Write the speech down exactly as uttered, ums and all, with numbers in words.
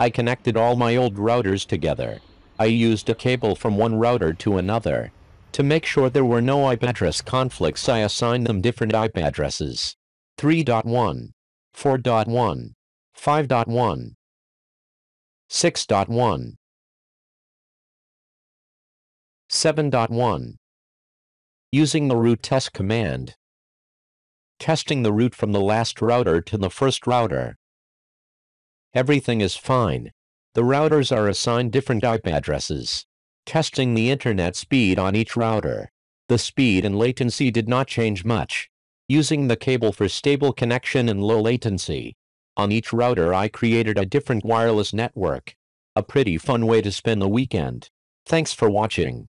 I connected all my old routers together. I used a cable from one router to another. To make sure there were no I P address conflicts, I assigned them different I P addresses. three dot one, four dot one, five dot one, six dot one, seven dot one. Using the root test command. Testing the route from the last router to the first router. Everything is fine. The routers are assigned different I P addresses. Testing the internet speed on each router. The speed and latency did not change much. Using the cable for stable connection and low latency. On each router I created a different wireless network. A pretty fun way to spend the weekend. Thanks for watching.